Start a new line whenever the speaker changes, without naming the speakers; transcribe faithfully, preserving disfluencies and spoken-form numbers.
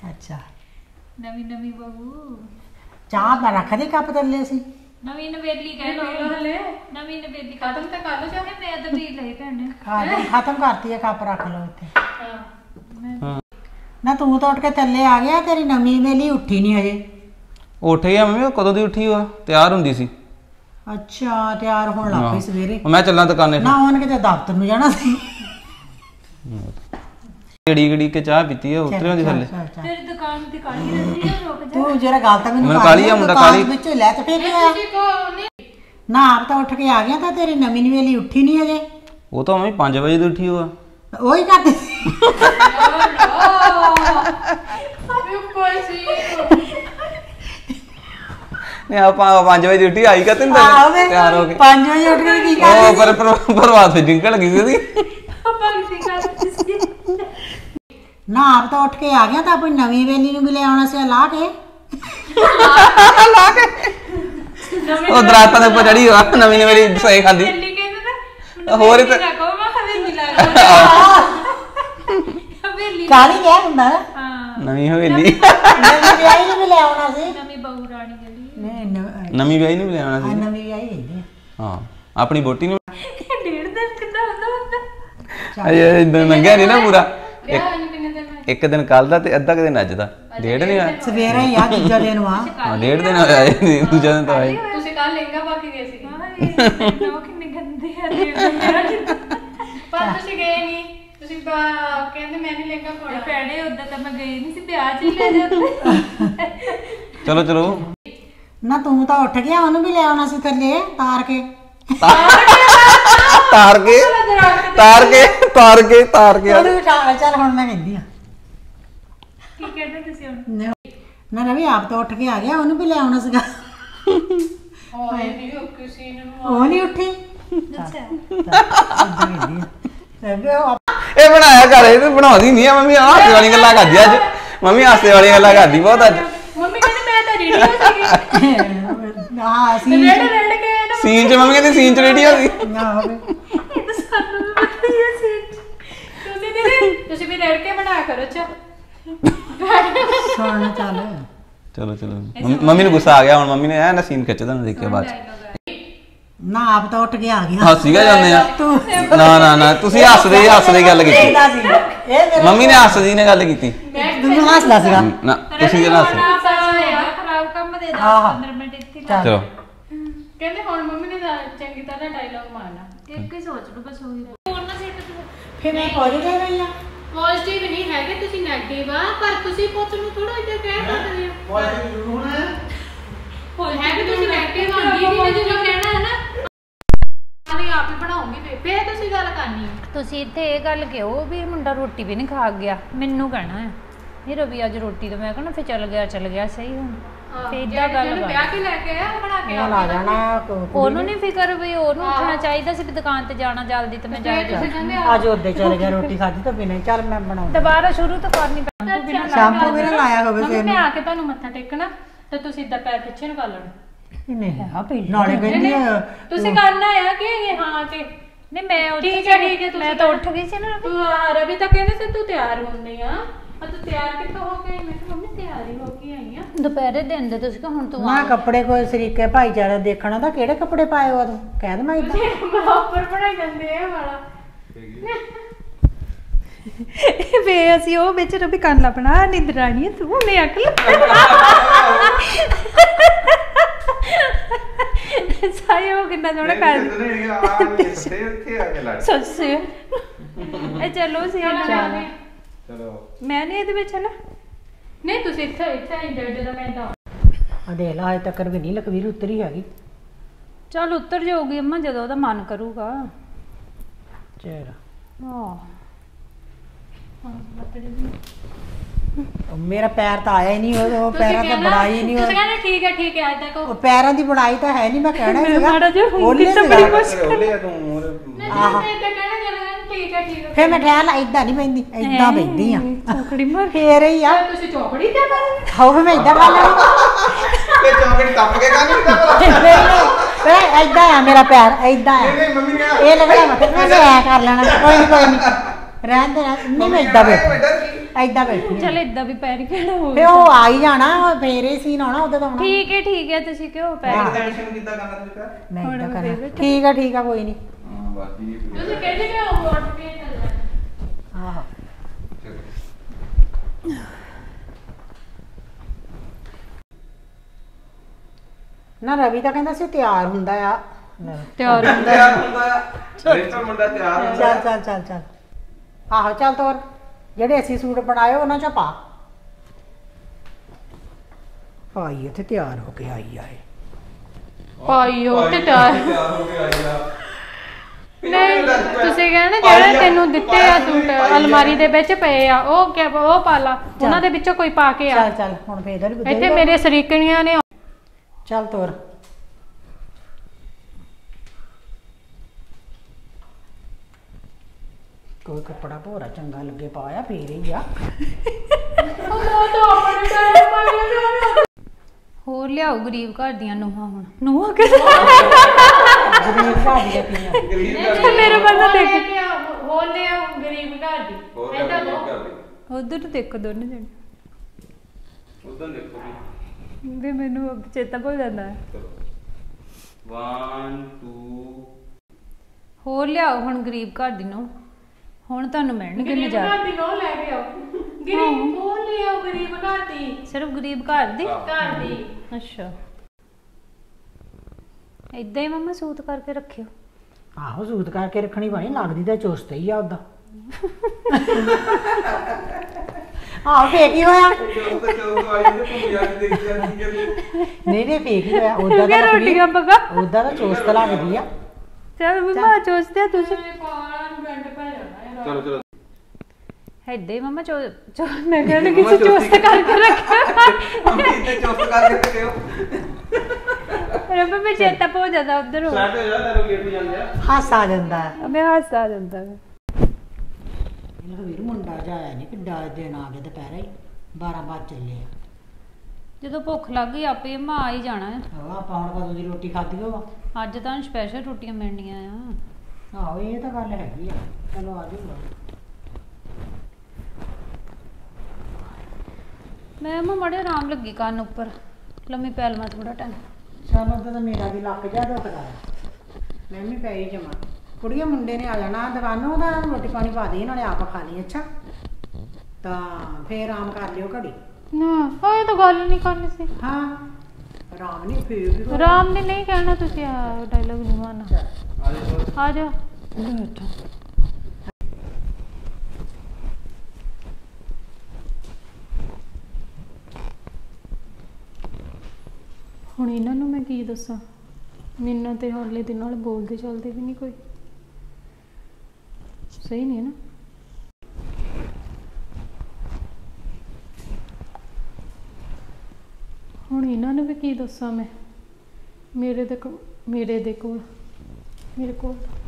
अच्छा
नवी नवी बहू
चाह मैं रख दे कप थल्ले सी
नवी नवेली कह लो हले नवी नवेली खत्म तो कर लो चाहे मैं तो पी लई भैन
खत्म करती है कप रख लो इत्थे हां ना तू तो उठ के थल्ले आ गया तेरी नवी वेली उठी नहीं हजे
उठ गया मम्मी कदों दी उठी हुआ तैयार हुंदी सी
अच्छा तैयार होण लग पई सवेरे
मैं चलना दुकाने
ना ओन के दफ्तर नु जाना सी
गड़ी गड़ी के चाह पीती है उतरे होंदी थल्ले
तेरी दुकान दी काली रहती है रुक जा
तू जरा गल ता मैनू
काली है मुंडा काली
विच ले तो फिर ना आप तो उठ के आ गया था तेरी नवी नवेली उठी नहीं हजे
वो तो मम्मी पांच बजे दी उठी हुआ
वही करते
नहीं आप पांच बजे उठी आई का तीन तैयार हो गए
पांच बजे उठ के की कर
ओ पर प्रभात से जिंक लगी थी
ना आप तो उठ के आ गया था अपनी नवी वेली नु भी ले आना से ला के
ला के ओ दराता दे ऊपर चढ़ी हुआ नवी नवी सही खादी ਹੋਰ ਤੇ
ਕਾਲੀ ਕਿਆ ਹੁੰਦਾ
ਹਾਂ
ਨਵੀਂ ਹਵੇਲੀ
ਨਵੀਂ ਵਿਆਹੀ ਨੂੰ ਵੀ ਲੈ ਆਉਣਾ ਸੀ
ਨਵੀਂ ਬਹੂ ਰਾਣੀ ਜਿਹੜੀ
ਨਹੀਂ
ਨਵੀਂ ਵਿਆਹੀ ਨੂੰ ਵੀ ਲੈ ਆਉਣਾ ਸੀ
ਨਵੀਂ ਵਿਆਹੀ ਹੈਗੀ
ਹਾਂ ਆਪਣੀ ਬੋਟੀ ਨੂੰ
ਡੇਢ ਦਿਨ ਕਿੱਦਾਂ ਹੁੰਦਾ ਹੁੰਦਾ
ਅਜੇ ਇਦਾਂ ਲੰਘਿਆ ਨਹੀਂ ਨਾ ਪੂਰਾ ਇੱਕ ਦਿਨ ਕੱਲ ਦਾ ਤੇ ਅੱਧਾ ਕਿ ਦਿਨ ਅੱਜ ਦਾ ਡੇਢ ਨਹੀਂ ਹੋਇਆ
ਸਵੇਰੇ ਹੀ ਆ ਦੂਜਾ ਦਿਨ ਆ
ਹਾਂ ਡੇਢ ਦਿਨ ਹੋਇਆ ਦੂਜਾ ਦਿਨ ਤਾਂ ਆਇਆ
ਤੁਸੀਂ ਕੱਲ ਲਹਿੰਗਾ ਪਾ ਕੇ ਗਏ ਸੀ ਲੋਕ ਕਿੰਨੇ ਗੰਦੇ ਆ ਪਰ ਤੁਸੀਂ ਗਏ ਨਹੀਂ ਤੁਸੀਂ ਕਹਿੰਦੇ ਮੈਂ ਨਹੀਂ ਲਹਿੰਗਾ ਪਾਉਣਾ ਭੈਣੇ ਉਦਾਂ ਤਾਂ ਮੈਂ ਗਈ ਨਹੀਂ ਸੀ ਵਿਆਹ 'ਚ ਹੀ ਲੈ ਜਾਂਦੇ
ਚਲੋ ਚਲੋ
ਨਾ ਤੂੰ ਤਾਂ ਉੱਠ ਗਿਆ ਉਹਨੂੰ ਵੀ ਲੈ ਆਉਣਾ ਸੀ ਥੱਲੇ ਤਾਰ ਕੇ
ਤਾਰ ਕੇ ਤਾਰ ਕੇ ਤਾਰ ਕੇ ਤਾਰ ਕੇ
ਉਹਨੂੰ ਚੱਲ ਹੁਣ ਮੈਂ ਕਹਿੰਦੀ ਆ
ਕੀ ਕਹਿੰਦੇ ਤੁਸੀਂ ਹੁਣ
ਨਾ ਰਵੀ ਆਪ ਤਾਂ ਉੱਠ ਕੇ ਆ ਗਿਆ ਉਹਨੂੰ ਵੀ ਲੈ ਆਉਣਾ ਸੀਗਾ
ਹੋਏ ਨਹੀਂ ਕਿਸੇ ਨੂੰ
ਉਹ ਨਹੀਂ ਉੱਠੀ
ਅੱਛਾ
ਇਹ ਬਣਾਇਆ ਕਰ ਇਹ ਬਣਾਉਂਦੀ ਨਹੀਂ ਆ ਮੰਮੀ ਹਾਸੇ ਵਾਲੀ ਗੱਲਾਂ ਕਰਦੀ ਅੱਜ ਮੰਮੀ ਹਾਸੇ ਵਾਲੀ ਗੱਲਾਂ ਕਰਦੀ ਬਹੁਤ ਅੱਜ
ਮੰਮੀ ਕਹਿੰਦੀ ਮੈਂ ਤਾਂ ਰੇਡੀਓ ਸੀਗੀ
ਹਾਂ ਸੀ
ਰੇੜ ਰੇੜ ਕੇ ਨਾ
ਸੀਨ ਚ ਮੰਮੀ ਕਹਿੰਦੀ ਸੀਨ ਚ ਰੇਡੀਓ ਸੀ
ਨਾ ਹੋਵੇ
ਇਹ ਤਾਂ ਸਾਨੂੰ ਵੀ ਪਤਾ ਹੀ ਹੈ ਸੀਨ ਤੁਸੀਂ ਦੀਦੀ ਤੁਸੀਂ ਵੀ ਰੇੜ ਕੇ ਬਣਾ ਕਰੋ ਚਾ
ਸੁਣ ਚੱਲ
ਚਲੋ ਚਲੋ ਮੰਮੀ ਨੂੰ ਗੁੱਸਾ ਆ ਗਿਆ ਹੁਣ ਮੰਮੀ ਨੇ ਐ ਨਾ ਸੀਨ ਖਿੱਚਦਾ ਨਾ ਦੇਖਿਆ ਬਾਅਦ
ਨਾ ਆਪ ਤਾਂ ਉੱਠ ਕੇ ਆ ਗਿਆ
ਹੱਸੀ ਗਾ ਜਾਂਦੇ ਆ ਨਾ ਨਾ ਨਾ ਤੁਸੀਂ ਹੱਸਦੇ ਹੱਸਦੇ ਗੱਲ ਕੀਤੀ ਮੰਮੀ ਨੇ ਹੱਸਦੀ ਨੇ ਗੱਲ ਕੀਤੀ
ਤੂੰ ਹੱਸਦਾ ਸੀਗਾ
ਨਾ ਤੁਸੀਂ ਜਿਹੜਾ ਹੱਸ
ਖਰਾਬ ਕੰਮ ਦੇ ਦਸ ਪੰਦਰਾਂ ਮਿੰਟ ਇੱਥੇ
ਚਲੋ
ਕਹਿੰਦੇ ਹੁਣ ਮੰਮੀ ਨੇ ਚੰਗੀ ਤਰ੍ਹਾਂ ਡਾਇਲੌਗ ਮਾਰਨਾ ਇੱਕ ਹੀ ਸੋਚ ਲਓ ਬਸ ਉਹੀ ਹੋਰ ਨਾ ਸਿੱਟ
ਫਿਰ ਮੈਂ ਪੋਜ਼ਿਟਿਵ ਰਹੀ ਆ
ਪੋਜ਼ਿਟਿਵ ਨਹੀਂ ਹੈਗੇ ਤੁਸੀਂ ਨੈਗੇਟਿਵ ਆ ਪਰ ਤੁਸੀਂ ਪੁੱਤ ਨੂੰ ਥੋੜਾ ਇਦਾਂ ਕਹਿ ਸਕਦੇ ਹੋ
ਪੋਜ਼ਿਟਿਵ ਜ਼ਰੂਰ ਹੈ
ਹੋਰ ਹੈ ਕਿ ਤੁਸੀਂ ਨੈਗੇਟਿਵ ਆ ਦੀਦੀ ਨੇ ਜਦੋਂ ਕਹਿਣਾ ਹੈ ਨਾ ਮੈਂ ਆਪ ਹੀ ਬਣਾਉਂਗੀ ਫੇਰ ਤੁਸੀਂ ਗੱਲ ਕਰਨੀ ਹੈ ਤੁਸੀਂ ਇੱਥੇ ਇਹ ਗੱਲ ਕਿਹੋ ਵੀ ਮੁੰਡਾ ਰੋਟੀ ਵੀ ਨਹੀਂ ਖਾ ਗਿਆ ਮੈਨੂੰ ਕਹਿਣਾ ਹੈ ਇਹ ਰਵੀ ਅੱਜ ਰੋਟੀ ਤਾਂ ਮੈਂ ਕਹਣਾ ਫੇਰ ਚੱਲ ਗਿਆ ਚੱਲ ਗਿਆ ਸਹੀ ਹੁਣ ਫੇਰ ਇਦਾਂ ਗੱਲ ਵਿਆਹ ਕੇ ਲੈ ਕੇ ਆਇਆ ਬਣਾ ਕੇ
ਉਹ ਲਾ ਜਾਣਾ
ਉਹਨੂੰ ਨਹੀਂ ਫਿਕਰ ਵੀ ਉਹਨੂੰ ਉੱਠਣਾ ਚਾਹੀਦਾ ਸੀ ਦੁਕਾਨ ਤੇ ਜਾਣਾ ਜਲਦੀ ਤੇ ਮੈਂ ਜਾ ਕੇ
ਅੱਜ ਉਹਦੇ ਚਲੇ ਗਿਆ ਰੋਟੀ ਖਾਦੀ ਤਾਂ ਬਿਨਾਂ ਚੱਲ ਮੈਂ ਬਣਾਉਂਦਾ
ਦੁਬਾਰਾ ਸ਼ੁਰੂ ਤੋਂ ਕਰਨੀ ਪੈਂਦੀ
ਸ਼ੈਂਪੂ ਵੀ ਨਾ ਲਾਇਆ ਹੋਵੇ ਫੇਰ
ਮੈਂ ਆ ਕੇ ਤੁਹਾਨੂੰ ਮੱਥਾ ਟੇਕਣਾ ਤੇ ਤੁਸੀਂ ਇਦਾਂ ਪੈਰ ਪਿੱਛੇ ਨੂੰ ਕਰ ਲੈਣਾ
ਨਹੀਂ ਆ ਪਹਿਲਾਂ ਨਾਲੇ ਕਹਿੰਦੀ
ਤੁਸੀਂ ਕਰਨਾ ਆ ਕਿ ਹਾਂ ਕਿ ਨਹੀਂ ਮੈਂ ਠੀਕ ਹੈ ਠੀਕ ਹੈ ਮੈਂ ਤਾਂ ਉੱਠ ਗਈ ਸੀ ਨਾ ਰਵੀ ਤਾਂ ਕਹਿੰਦੇ ਸੀ ਤੂੰ ਤਿਆਰ ਹੁੰਦੀ ਆ ਆ ਤੂੰ ਤਿਆਰ ਕਿੱਥੋਂ ਹੋ ਕੇ ਮੈਂ ਕਿਹਾ ਮੰਮੀ ਤਿਆਰ ਹੀ ਹੋ ਕੇ ਆਈ ਆ ਦੁਪਹਿਰੇ ਦਿਨ ਦੇ ਤੁਸੀਂ ਕਿ ਹੁਣ ਤੂੰ
ਨਾ ਕੱਪੜੇ ਕੋਈ ਸਰੀਕੇ ਭਾਈਚਾਰਾ ਦੇਖਣਾ ਤਾਂ ਕਿਹੜੇ ਕੱਪੜੇ ਪਾਏ ਹੋ ਤੂੰ ਕਹਿ ਦਵਾਂ ਇਦਾਂ
ਬਰਾਬਰ ਬਣਾਈ ਜਾਂਦੇ ਆ ਵਾਲਾ ਵੇ ਅਸੀਂ ਉਹ ਵਿੱਚ ਰਵੀ ਕੰਨ ਬਣਾ ਨਿੰਦਰਾਣੀ ਤੂੰ ਨੇ ਅਕਲ ਸਾਇਓ ਕਿੰਨਾ ਸੋਹਣਾ ਕਰ ਸੱਚ ਸੇ ਇਹ ਚਲੋ ਸੀ ਚਲੋ ਮੈਂ ਨਹੀਂ ਇਹਦੇ ਵਿੱਚ ਹੈ ਨਾ ਨਹੀਂ ਤੁਸੀਂ ਇੱਥੇ ਇੱਥੇ ਇੰਜਰਡ ਦਾ ਮੈਂ ਤਾਂ
ਆ ਦੇ ਲਾ ਅਜੇ ਤੱਕ ਵੀ ਨਹੀਂ ਲਖਵੀਰ ਉਤਰੀ ਹੈਗੀ
ਚੱਲ ਉਤਰ ਜਾਊਗੀ ਅੰਮਾ ਜਦੋਂ ਉਹਦਾ ਮਨ ਕਰੂਗਾ
ਚਲ
ਆਹ
ਮੇਰਾ ਪੈਰ ਤਾਂ ਆਇਆ ਹੀ ਨਹੀਂ ਉਹ ਪੈਰਾਂ ਤੇ ਬਣਾਈ ਨਹੀਂ
ਤੁਸੀਂ ਕਹਿੰਦੇ ਠੀਕ ਹੈ ਠੀਕ ਹੈ ਅੱਜ ਤੱਕ
ਉਹ ਪੈਰਾਂ ਦੀ ਬਣਾਈ ਤਾਂ ਹੈ ਨਹੀਂ ਮੈਂ ਕਹਿਣਾ ਸੀਗਾ
ਉਹਲੇ ਤਾਂ ਬੜੀ ਮੁਸ਼ਕਲ
ਉਹਲੇ ਤੂੰ ਮੋਰ
ਆਹ ਠੀਕ ਹੈ ਠੀਕ ਹੈ
ਫੇਰ ਮੈਂ ਠਹਿਰ ਲਾ ਇਦਾਂ ਨਹੀਂ ਬੈਂਦੀ ਇਦਾਂ ਬੈਂਦੀ ਆ
ਚੌਕੜੀ ਮਾਰ
ਫੇਰ ਹੀ ਆ
ਤੁਸੀਂ ਚੌਕੜੀ ਤੇ ਕਰ
ਹਾਉ ਫੇ ਮੈਂ ਇਦਾਂ ਕਰ ਲੈਣਾ
ਤੇ ਚੌਕੜੀ ਟੱਪ ਕੇ ਕਰ ਨਹੀਂ
ਫੇ ਇਦਾਂ ਆ ਮੇਰਾ ਪੈਰ ਇਦਾਂ ਆ
ਨਹੀਂ ਮੰਮੀ ਨੇ
ਇਹ ਲੱਗਦਾ ਮੈਂ ਐ ਕਰ ਲੈਣਾ ਕੋਈ ਨਹੀਂ ਕੋਈ ਨਹੀਂ ਰਹਿਣ ਦੇ ਨਹੀਂ ਮੈਂ ਇਦਾਂ ਬੈਠ ਐਦਾਂ ਬੈਠੀ
ਚਲ ਇਦਾਂ ਵੀ ਪੈਰ ਕਿਹੜਾ ਹੋ
ਫੇ ਉਹ ਆ ਹੀ ਜਾਣਾ ਫੇਰ ਹੀ ਸੀਨ ਆਉਣਾ ਉਹਦੇ ਤੋਂ ਆਉਣਾ
ਠੀਕ ਹੈ ਠੀਕ ਹੈ ਤੁਸੀਂ ਕਿਉਂ ਪੈਰ
ਟੈਨਸ਼ਨ ਕਿੱਦਾਂ ਕਰਨਾ ਤੁਸੀਂ ਕਰ
ਮੈਂ ਏਦਾਂ ਕਰਨਾ ਠੀਕ ਆ ਠੀਕ ਆ ਕੋਈ ਨਹੀਂ
ਹਾਂ ਬਾਕੀ
ਤੁਸੀਂ ਕਹਿੰਦੇ ਕਿ ਉਹ ਉੱਠ ਕੇ ਚੱਲਣਾ
ਆਹੋ ਨਾ ਰਵੀ ਤਾਂ ਕਹਿੰਦਾ ਸੀ ਤਿਆਰ ਹੁੰਦਾ ਆ
ਤਿਆਰ
ਤਿਆਰ ਹੁੰਦਾ ਰੇਟਰ ਮੁੰਡਾ ਤਿਆਰ ਹੁੰਦਾ
ਚੱਲ ਚੱਲ ਚੱਲ ਚੱਲ ਆਹੋ ਚੱਲ ਤੋਰ ਜਿਹੜੇ ਅਸੀਂ ਸੂਟ ਬਣਾਏ ਉਹਨਾਂ ਚੋਂ ਪਾ ਆਈ ਉੱਥੇ ਤਿਆਰ ਹੋ ਕੇ ਆਈ ਆਏ
ਪਾਈ ਉਹ ਤੇ ਤਿਆਰ
ਤਿਆਰ ਹੋ ਕੇ ਆਈ ਆ
ਨਹੀਂ ਤੁਸੀਂ ਕਹਿੰਦੇ ਜਿਹੜੇ ਤੈਨੂੰ ਦਿੱਤੇ ਆ ਸੂਟ ਅਲਮਾਰੀ ਦੇ ਵਿੱਚ ਪਏ ਆ ਉਹ ਕਿਆ ਉਹ ਪਾ ਲਾ ਉਹਨਾਂ ਦੇ ਵਿੱਚੋਂ ਕੋਈ ਪਾ ਕੇ ਆ
ਚੱਲ ਚੱਲ ਹੁਣ ਫੇਰ ਇਧਰ
ਇੱਥੇ ਮੇਰੇ ਸਰੀਕਣੀਆਂ ਨੇ
ਚੱਲ ਤੋਰ ਕੋਈ ਕੱਪੜਾ ਭੋਰਾ ਚੰਗਾ ਲੱਗੇ ਪਾਇਆ ਫੇਰ ਹੀ ਆ
ਹੋਰ ਲਿਆਓ ਗਰੀਬ ਘਰ ਦੀਆਂ ਨੂੰਹਾਂ ਹੁਣ ਨੂੰਹਾਂ ਕਿ
ਗਰੀਬ ਘਰ ਦੀਆਂ ਪੀਆਂ
ਗਰੀਬ
ਮੇਰੇ ਬੰਦਾ ਦੇਖ ਹੋਰ ਲਿਆਓ ਗਰੀਬ ਘਰ ਦੀ
ਹੋਰ ਗਰੀਬ ਕਰ ਦੇ
ਉਧਰ ਦੇਖੋ ਦੋਨੇ ਜਣੇ
ਉਦੋਂ ਦੇਖੋ ਵੀ
ਵੀ ਮੈਨੂੰ ਚੇਤਾ ਭੁੱਲ ਜਾਂਦਾ ਹੈ
ਚਲੋ ਇੱਕ ਦੋ
ਹੋਰ ਲਿਆਓ ਹੁਣ ਗਰੀਬ ਘਰ ਦੀ ਨੂੰ ਹੁਣ ਤੁਹਾਨੂੰ ਮਿਲਣਗੇ ਨਜ਼ਾਰੇ
ਘਰ ਦੀ ਨੋ ਲੈ ਕੇ ਆਓ ਗਰੀਬ ਉਹ ਲੈ ਆਓ ਗਰੀਬ ਘਰ ਦੀ
ਸਿਰਫ ਗਰੀਬ ਘਰ ਦੀ
ਘਰ ਦੀ
ਅੱਛਾ ਇਦਾਂ ਹੀ ਮੰਮਾ ਸੂਤ ਕਰਕੇ ਰੱਖਿਓ
ਆਹੋ ਸੂਤ ਕਰਕੇ ਰੱਖਣੀ ਬਣੀ ਲੱਗਦੀ ਤਾਂ ਚੁਸਤ ਹੀ ਆ ਉਹਦਾ ਆਹ ਫੇਕ ਹੀ ਹੋਇਆ
ਜਦੋਂ ਤੱਕ ਜਦੋਂ ਆਈ ਤੇ ਭੁੰਗਿਆ ਕੇ ਦੇਖ ਜਾਂਦੀ ਕਿ
ਨਹੀਂ ਨਹੀਂ ਫੇਕ ਹੀ ਹੋਇਆ ਉਦਾਂ
ਕਿਉਂਕਿ
ਦਾ
ਰੋਟੀਆਂ ਪਕਾ
ਉਦਾਂ ਦਾ ਚੁਸਤ ਲੱਗਦੀ ਆ
ਚਲ ਮੰਮਾ ਚੋਸਦੇ ਤੁਸੀਂ
ਪਾਲਾਂ ਨੂੰ ਬੈਂਡ ਪੈ ਜਾਣਾ
ਚਲੋ ਚਲੋ
ਇਦਾਂ ਹੀ ਮੰਮਾ ਚੋ ਚੋ ਮੈਂ ਕਹਿੰਦਾ ਕਿਸੇ ਚੋਸਤ ਕਰਕੇ ਰੱਖਿਓ
ਅੰਮ੍ਰਿਤ ਤੇ ਚੁਸਤ ਕਰਕੇ ਰੱਖਿਓ
ਰੱਬ ਮੈਂ ਚੇਤਾ ਭੁੱਲ ਜਾਂਦਾ ਉਧਰ
ਸੈਟ ਹੋ ਜਾ ਤੇਰੇ ਗੇਟ ਵੀ ਜਾਂਦੇ ਆ
ਹੱਸ ਆ ਜਾਂਦਾ ਹੈ
ਮੈਂ ਹੱਸ ਆ ਜਾਂਦਾ
ਇਹਨਾਂ ਦਾ ਵੀਰ ਮੁੰਡਾ ਜਾਇਆ ਨਹੀਂ ਕਿੱਡਾ ਦਿਨ ਆ ਗਿਆ ਦੁਪਹਿਰੇ ਹੀ ਬਾਰਾਂ ਵਜੇ ਚੱਲੇ ਆ
ਜਦੋਂ ਭੁੱਖ ਲੱਗ ਗਈ ਆਪੇ ਮਾਂ ਆ ਹੀ ਜਾਣਾ ਹੈ
ਆਹ ਆਪਾਂ ਹੁਣ ਕਦੋਂ ਦੀ ਰੋਟੀ ਖਾਧੀ ਹੋਵਾ
ਅੱਜ ਤਾਂ ਸਪੈਸ਼ਲ ਰੋਟੀਆਂ ਮਿਲਣੀਆਂ ਆ
ਆਹੋ ਇਹ ਤਾਂ ਗੱਲ ਹੈਗੀ ਆ ਚਲੋ ਆ ਜਾਊਗਾ
ਮੈਂ ਮਾ ਮੜੇ ਆਰਾਮ ਲੱਗੀ ਕੰਨ ਉੱਪਰ ਲੰਮੀ ਪੈ ਲਵਾਂ ਥੋੜਾ ਟਾਈਮ
ਸਾਨੂੰ ਤਾਂ ਮੇਰਾ ਵੀ ਲੱਕ ਜਾ ਦੁਖਦਾ ਮੈਂ ਵੀ ਪੈ ਹੀ ਜਾਵਾਂ ਕੁੜੀਆਂ ਮੁੰਡੇ ਨੇ ਆ ਜਾਣਾ ਦੁਕਾਨੋਂ ਉਹਦਾ ਰੋਟੀ ਪਾਣੀ ਪਾ ਦੇ ਨਾਲੇ ਆਪ ਖਾ ਲਈ ਅੱਛਾ ਤਾਂ ਫੇਰ ਆਰਾਮ ਕਰ ਲਿਓ ਘੜੀ
ਨਾ ਉਹ ਤਾਂ ਗੱਲ ਨਹੀਂ ਕਰਨੀ ਸੀ
ਹਾਂ ਆਰਾਮ ਨਹੀਂ ਫੇਰ ਵੀ ਕਰੋ।
ਆਰਾਮ ਨੇ ਨਹੀਂ ਕਹਿਣਾ ਤੁਸੀਂ ਆ ਡਾਇਲੌਗ ਨਹੀਂ ਮਾਰਨਾ
ਆ ਜਾ
ਆ ਜਾ ਬੈਠੋ ਹੁਣ ਇਹਨਾਂ ਨੂੰ ਮੈਂ ਕੀ ਦੱਸਾਂ ਮੈਨੂੰ ਤੇ ਹੌਲੇ ਦੇ ਨਾਲ ਬੋਲਦੇ ਚੱਲਦੇ ਵੀ ਨਹੀਂ ਕੋਈ ਸਹੀ ਨਹੀਂ ਹੈ ਨਾ ਹੁਣ ਇਹਨਾਂ ਨੂੰ ਵੀ ਕੀ ਦੱਸਾਂ ਮੈਂ ਮੇਰੇ ਦੇ ਕੋਲ ਮੇਰੇ ਦੇ ਕੋਲ ਮੇਰੇ ਕੋਲ